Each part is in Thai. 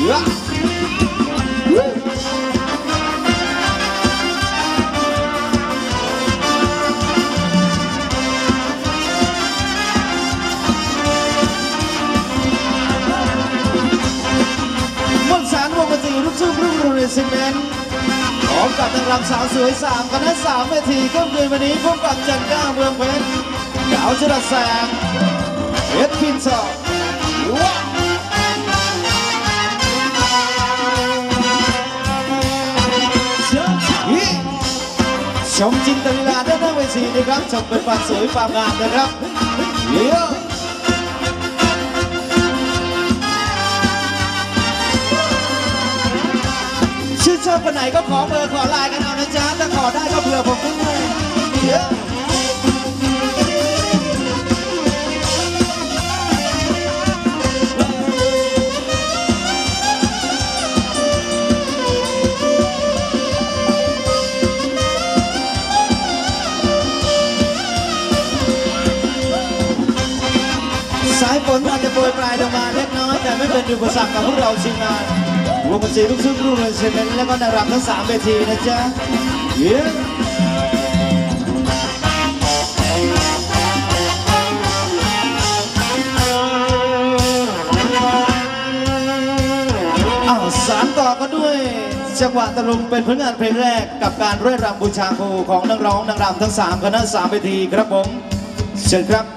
ลูกทุ่งรุ่งเรืองซีเมนต์พร้อมกับนางรำสาวสวย3คณะ3เวทีค่ำคืนวันนี้พบกับจันก้าเมืองเพชรดาวจรัสแสงเพชรพินทร์ชมจินตลีลาด้านหน้าเวทีนะครับชมเป็นความสวยความงามนะครับเยอะชื่นชอบคนไหนก็ขอเบอร์ขอไลน์กันเอานะจ๊ะถ้าขอได้ก็เผื่อผมด้วยเยอะสายฝนอาจจะโปรยปลายลงมาเล็กน้อยแต่ไม่เป็นอุปสรรคกับพวกเราทีมงานวงดนตรีลูกทุ่งรุ่งเรืองซีเมนต์และก็นางรำทั้ง3เวทีนะจ๊ะเย้สานต่อกันด้วยจังหวะตะลุงเป็นผลงานเพลงแรกกับการร่ายรำบูชาครูของนักร้องนางรำทั้ง3คณะ3เวทีครับผมเชิญครับ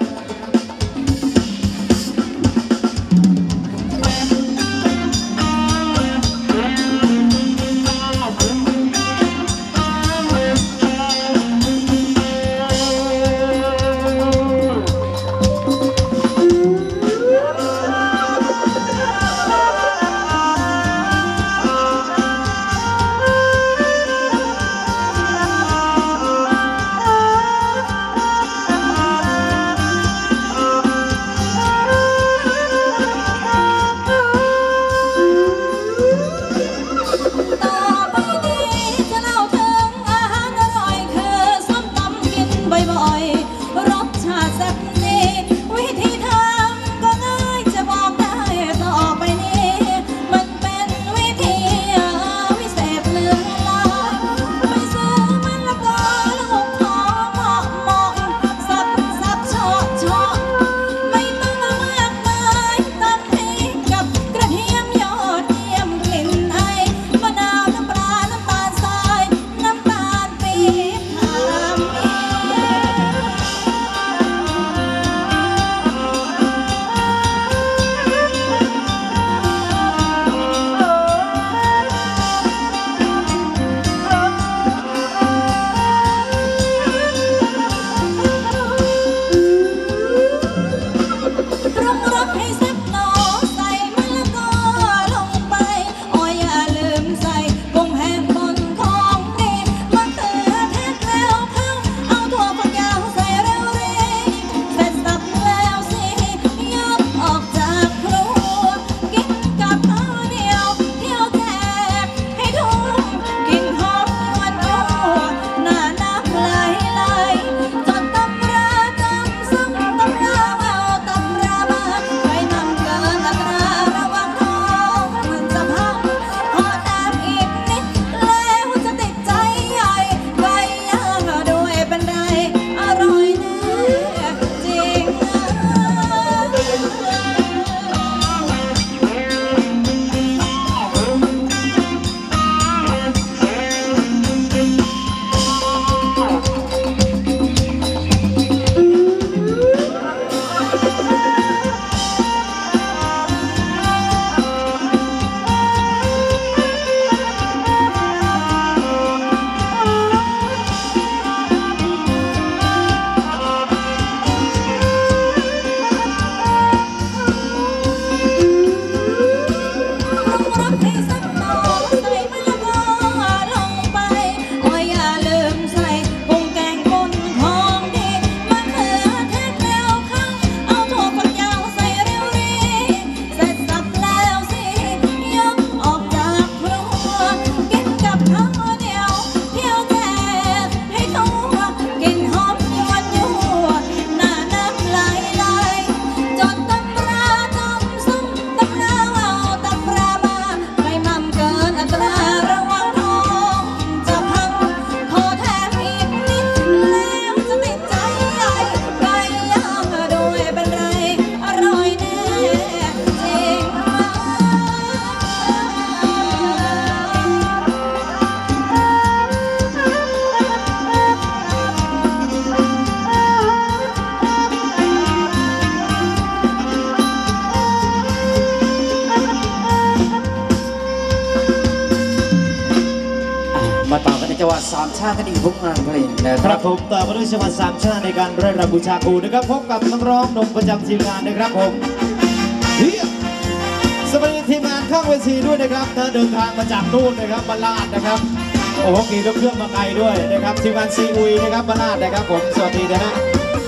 จังหวัดสามชาติคดีพวกงานเพลงนะคครัรับบผมต่อมาด้วยจังหวัดสามชาติในการเรียกรำบูชาครูนะครับพบกับนักร้องหนุ่มประจำทีมงานนะครับผมเฮียสวัสดีทีมงานข้างเวทีด้วยนะครับเดินทางมาจากนู่นนะครับบ้านลาดนะครับโอ้โหขี่รถเครื่องมาไกลด้วยนะครับทีมงานซีอุยนะครับบ้านลาดนะครับผมสวัสดีนะฮะ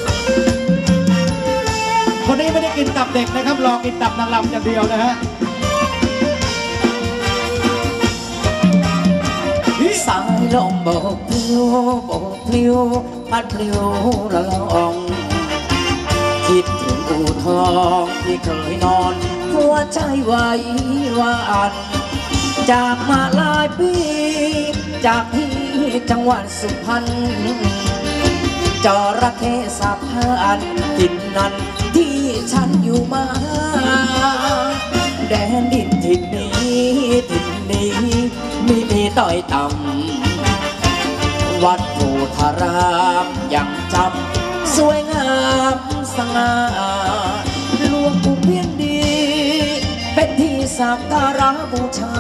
คนนี้ไม่ได้กินตับเด็กนะครับรอกินตับนางรำอย่างเดียวนะฮะสายลมโบกพลิ้วโบกพลิ้วพัดพลิ้วละลองคิดถึงอู่ทองที่เคยนอนหัวใจไว้วานจากมาหลายปีจากที่จังหวัดสุพรรณจระเข้สาพานกินนั้นที่ฉันอยู่มาแดนดินถิ่นนี้มีต้อยต่ำวัดโพธารามยังจำสวยงามสง่าหลวงปู่เพียรดีเป็นที่สักการะบูชา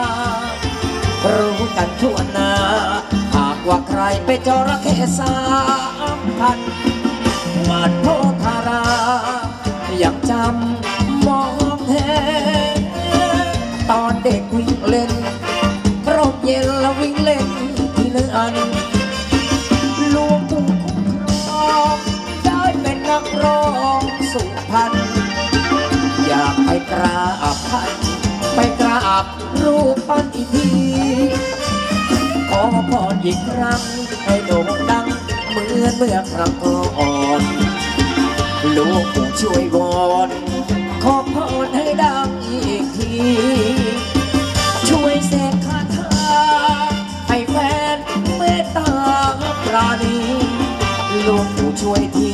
รู้กันทั่วหน้าหากว่าใครไปจระเข้สามพันวัดโพธารามยังจำมองเห็นตอนเด็กวิ่งเล่นร่มเย็นแล้ววิ่งเล่นที่เลื่อนหลวงปู่คุ้มครองได้เป็นนักร้องสุพรรณอยากไปกราบท่านไปกราบรูปปั้นอีกทีขอพรอีกครั้งให้โด่งดังเหมือนเมื่อครั้งก่อนหลวงปู่ช่วยวอนขอพรให้ดังอีกทีช่วยเสกคาถาให้แฟนเมตตาปราณีหลวงปู่ช่วยที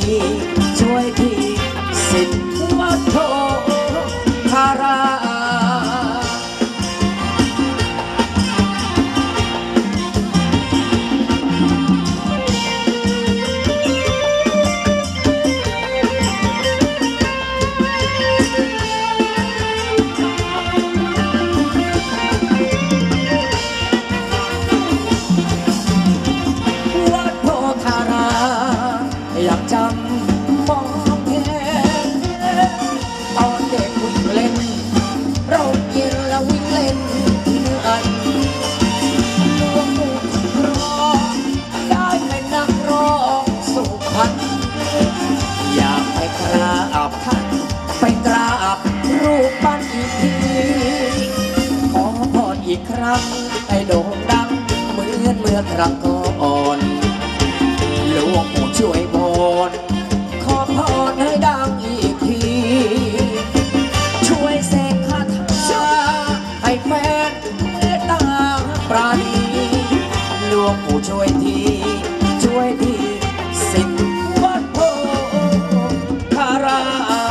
สิทธิ์วัดโพธารามอยากจำมองเห็นตอนเด็กวิ่งเล่นเราเย็นแล้ววิ่งเล่นที่เลื่อนหลวงปู่รองได้เป็นนักร้องสุพรรณอยากไปกราบท่านไปกราบรูปปั้นอีกทีขอพรอีกครั้งให้โด่งดังเหมือนเมื่อครั้งก่อนหลวงปู่ช่วยพรขอพรให้ดังอีกทีช่วยเสกคาถาให้แฟนเมตตาปราณีหลวงปู่ช่วยทีสิทธิ์วัดโพธาราม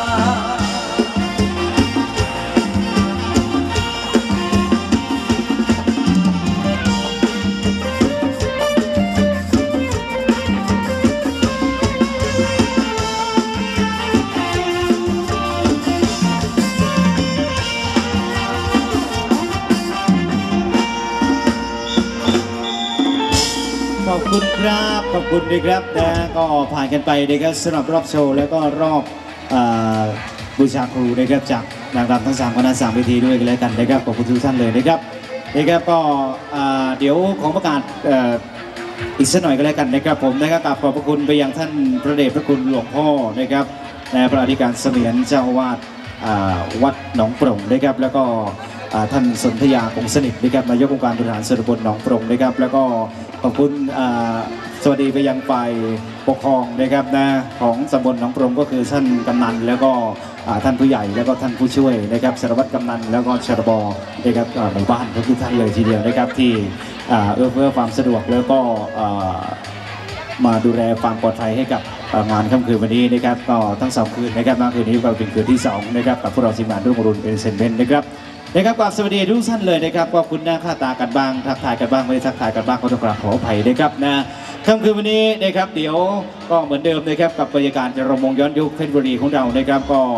ขอบคุณครับขอบคุณนะครับนะก็ผ่านกันไปนะครับสำหรับรอบโชว์แล้วก็รอบบูชาครูนะครับจากนางรำทั้ง3คณะ3เวทีด้วยกันแล้วกันนะครับขอบคุณทุกท่านเลยนะครับก็เดี๋ยวของประกาศอีกสักหน่อยก็แล้วกันนะครับผมนะครับกราบขอบพระคุณไปยังท่านพระเดชพระคุณหลวงพ่อนะครับพระอธิการเสมียนเจ้าอาวาสวัดหนองโปร่งนะครับแล้วก็ท่านสนธยาคงสนิทนะครับนายกองค์การบริหารส่วนตำบลหนองโปร่งนะครับแล้วก็ขอบคุณสวัสดีไปยังฝ่ายปกครองนะครับนะของตำบลหนองโปร่งก็คือท่านกำนันแล้วก็ท่านผู้ใหญ่แล้วก็ท่านผู้ช่วยนะครับสารวัตรกำนันแล้วก็ชรบนะครับหมู่บ้านทุกท่านเลยทีเดียวนะครับที่เอื้อความสะดวกแล้วก็มาดูแลความปลอดภัยให้กับงานค่ำคืนวันนี้นะครับก็ทั้ง2คืนนะครับคืนนี้ก็เป็นคืนที่2นะครับกับพวกเราทีมงานรุ่งอรุณเป็นเซนเบนนะครับกราบสวัสดีทุกท่านเลยนะครับก็คุณหน้าค่าตากันบ้างทักทายกันบ้างไม่ทักทายกันบ้างก็ต้องกราบขออภัยนะครับนะค่ำคืนวันนี้นะครับเดี๋ยวก็เหมือนเดิมนะครับกับบรรยากาศจะรำวงย้อนยุคเพชรบุรีของเรานะครับก็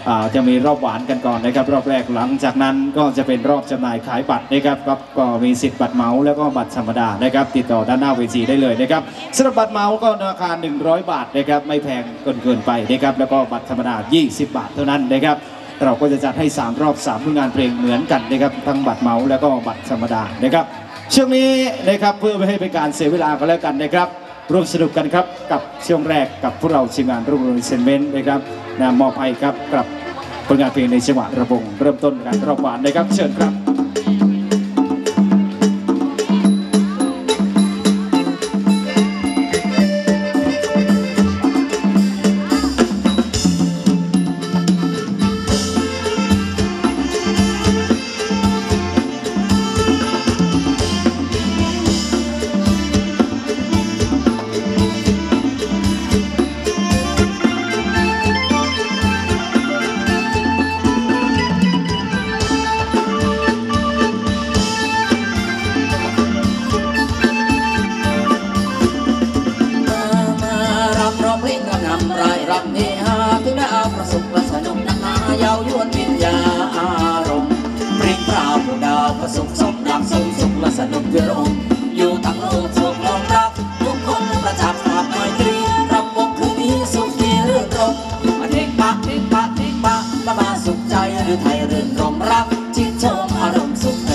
จะมีรอบหวานกันก่อนนะครับรอบแรกหลังจากนั้นก็จะเป็นรอบจำหน่ายขายบัตรนะครับก็มีสิทธิ์บัตรเหมาแล้วก็บัตรธรรมดานะครับติดต่อด้านหน้าเวทีได้เลยนะครับสำหรับบัตรเหมาก็ราคา100 บาทนะครับไม่แพงเกินไปนะครับแล้วก็บัตรธรรมดา20 บาทเท่านั้นนะครับเราก็จะจัดให้3รอบ3ผลงานเพลงเหมือนกันนะครับทั้งบัตรเหมาแล้วก็บัตรธรรมดานะครับช่วงนี้นะครับเพื่อไม่ให้เป็นการเสียเวลาก็แล้วกันนะครับร่วมสนุกกันครับกับช่วงแรกกับพวกเราทีมงานรุ่งเรืองเซนเมนต์นะครับมอบให้ครับกับผลงานเพลงในจังหวะระบงเริ่มต้นการรอบหวานนะครับเชิญครับสุขสมรักสมสุขและสนุกวิโรมอยู่ทั้งโลกโศกลงรักทุกคนประจักษ์ภาพไมตรีรำวงคืนนี้สุขมีเรื่องรมเด็กปะเด็กปะเด็กปะมาสุขใจหรือไทยเรื่องรมรักจิตชมอารมณ์สุข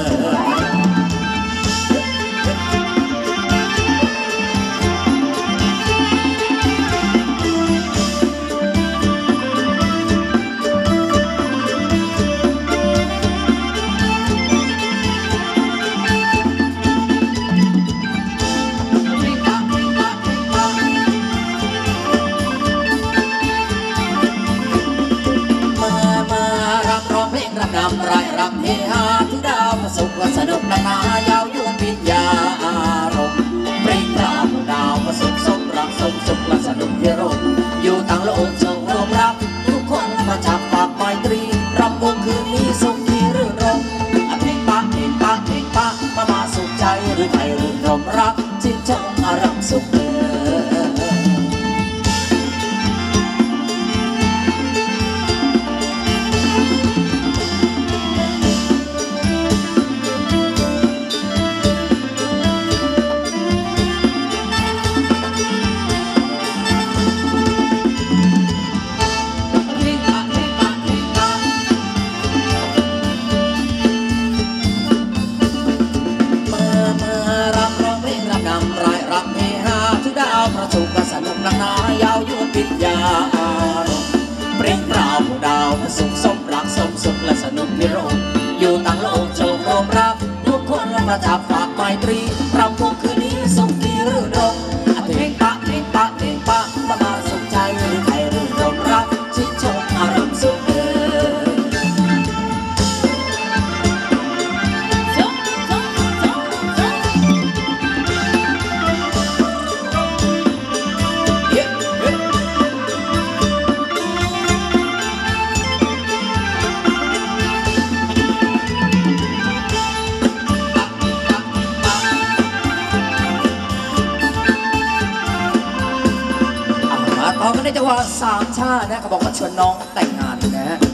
นำรายรำเฮฮาที่ดาวประสุขสนุกนายาวยวนวิญญาอารมณ์ปริงปราบดาวประสุขสมรักสมสุขและสนุกพิรมอยู่ต่างโลกโชครวมรักทุกคนมาจากฝากไมตรีรำวงคืนนี้สุขที่รื่นรมเพลงปะเพลงปะเพลงปะมาสุขใจหรือไทยรื่นรมรักจิตชมอารมณ์สุขประสุขสนุกนายาวยวนวิญญาอารมณ์ปริงปราบดาวประสุขสมรักสมสุขและสนุกพิรมอยู่ต่างโลกโชครมรักทุกคนประจักษ์ฝากไมตรีรำวงคืนนี้สุขที่รื่นรมเพลงปะเพลงปะเพลงปะมาสุขใจหรือไทยรื่นรมรักชิดชมอารมณ์สุขต่อกันในจังหวะสามชาตินะเขาบอกว่าชวนน้องแต่งงานนะฮะ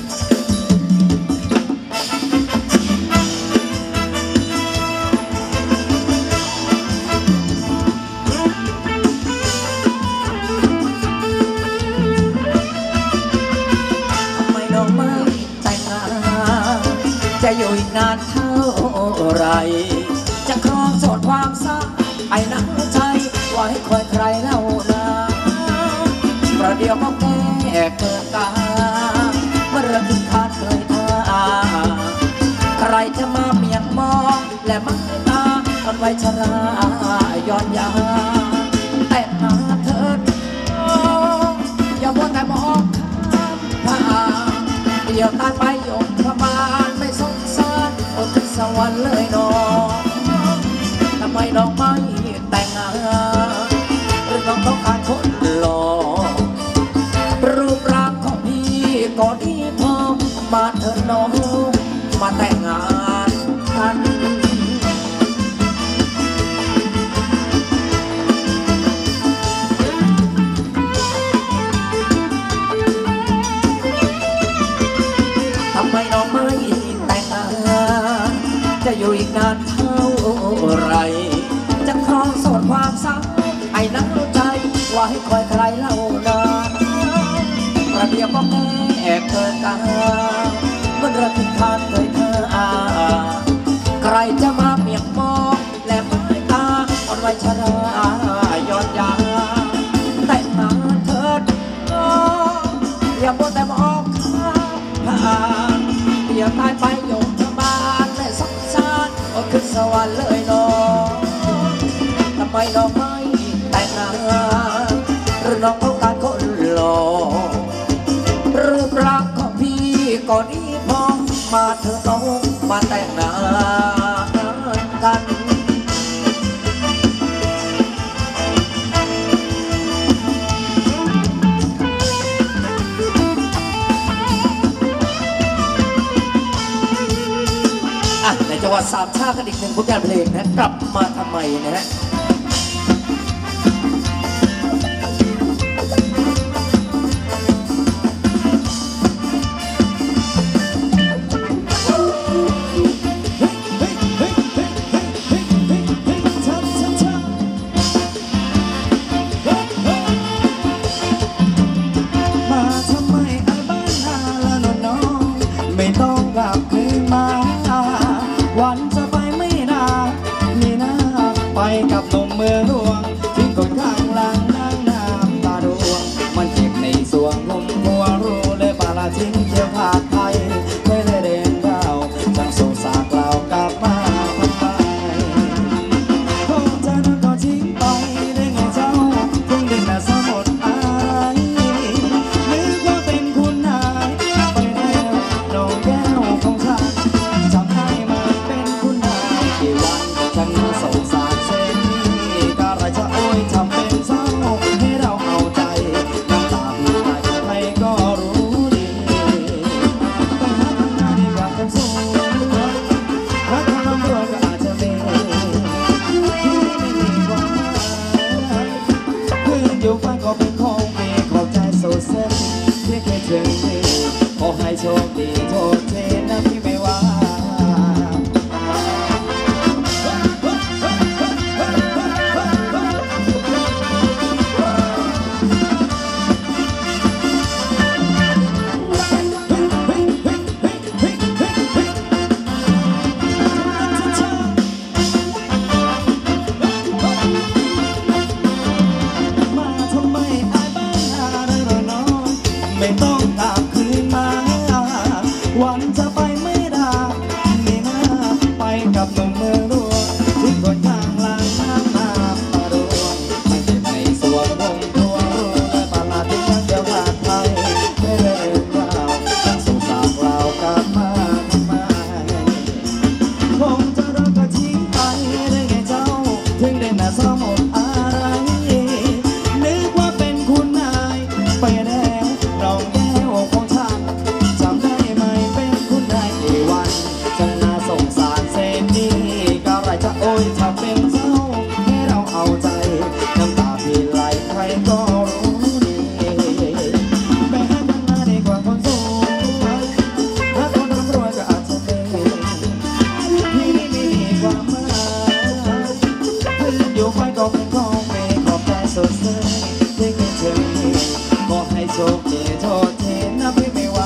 ทำไมน้องไม่แต่งงานจะอยู่อีกนานเท่าไรจะครองโสดความสาวไอ้นักใจไว้คอยใครเล่านาประเดี๋ยวก็แก่เกินตาเมื่อเรื่องที่ขาดเคยท่าใครจะมาเมียงมองและมังตาตอนไว้ชราย้อนยาแต่หาเถิดอย่ามัวแต่มองข้ามเดี๋ยวตายไปยกประมาณไม่สงสารอดสวรรค์เลยน้องทำไมน้องไม่แต่งงานหรือน้องต้องการคนหล่อรูปร่างของพี่ก็ดีพอมาเถิดน้องมาแต่งงานกันไมน้องไม่แต่งงานจะอยู่อีกนานเท่าไรจะครองโสดความเศร้าไอ้นักรู้ใจว่าให้คอยใครเล่านานประเดี๋ยวก็แม่เกินตาเมื่อระทึกทานเคยเธอใครจะมาเมียงมองและไม้ตาอ่อนไหวชราย้อนยาแต่งงานเถิดอย่ามัวแต่มองข้ามอย่าตายไปโยมชาวบ้านและสงสารก็ขึ้นสวรรค์เลยน้องทำไมน้องไม่แต่งงานหรือน้องต้องการคนหล่อรูปร่างของพี่ก็ดีพอมาเธอน้องมาแต่งงานกันในจังหวัดสามชาติกันอีกหนึ่งผลงานเพลงนะกลับมาทำไมนะฮะกับนมมือหลวงทิ้งคนข้างหลังนั่งน้ำตาดวงมันเจ็บในสวงผมหัวรู้เลยปาลาทิ้งเกี่ยวขาดไทยไม่ได้เดินเก้าจังสงสารเรากลับมาทำไมคงจะนั่งก็ทิ้งไปได้ไงเจ้าคงดึงแต่สมดอะไรนึกว่าเป็นคุณนายไปแล้วน้องแก้วของฉันจำได้มาเป็นคุณนายกี่วันจังสงสารจะโอ้ยทำเป็นเศร้าให้เราเอาใจน้ำตาพี่ไหลใครก็รู้ดีไปหาทางหน้าดีกว่าคนสวยถ้าทำน้ำรัวก็อาจจะมีที่ไม่มีความหมายคืนอยู่ไปก็เป็นของมีขอบใจโซเซนที่เคยถึงดีขอให้โชคดีโทษเทนะพี่ไม่ว่าไม่ต้องกลับคืนมาวันจะไปไม่ได้นี่นะไปกับหนุ่มเมืองหลวงที่คนข้างหลังน้ำตาดวงไม่เจ็บในสวงวงทวงและปาลาที่ยังเดียวขาดไทยไม่ได้เรื่องราวทั้งสงสารเรากลับมาทำไมคงจะรักก็ทิ้งไปได้ไงเจ้าถึงได้น่าเศร้าหมดอะไรนึกว่าเป็นคุณนายไปแล้วน้องแก้วของฉันจำได้ไหมเป็นคุณนายกี่วันฉันน่าสงสารเส้นนี้ก็ไรจะโอ้ยถ้าเป็นเศร้าให้เราเอาใจน้ำตาพี่ไหลใครก็รู้ดีไปหาทางหน้าดีกว่าคนสวยถ้าคนร่ำรวยก็อาจจะเป็นพี่ไม่มีความหมายขึ้นอยู่ไปก็เป็นของเมฆขอบใจสดใสที่คิดถึงขอให้โชคดีโทษทีนะพี่ไม่ว่า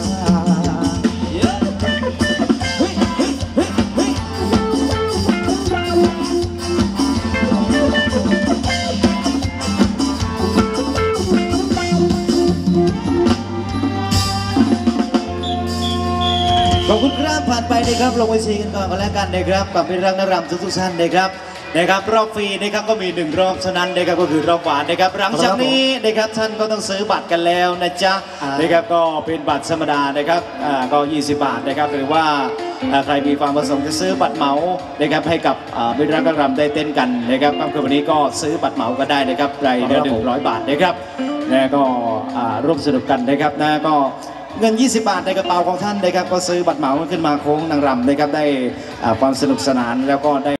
ขอบคุณครับผ่านไปนะครับลงไปซีกันก่อนกันแล้วกันนะครับกับพี่รักนรำทุกท่านนะครับรอบฟรีนะครับก็มี1รอบเท่านั้นนะครับก็คือรอบหวานนะครับหลังจากนี้นะครับท่านก็ต้องซื้อบัตรกันแล้วนะจ๊ะนะครับก็เป็นบัตรธรรมดานะครับก็20 บาทนะครับหรือว่าใครมีความประสงค์จะซื้อบัตรเหมานะครับให้กับพี่รักนรำได้เต้นกันนะครับค่ำคืนวันนี้ก็ซื้อบัตรเหมาก็ได้นะครับรายละ100 บาทนะครับนะก็ร่วมสนุกกันนะครับนะก็เงิน20 บาทในกระเป๋าของท่านนะครับก็ซื้อบัตรเหมาขึ้นมาโค้งนางรำนะครับได้ความสนุกสนานแล้วก็ได้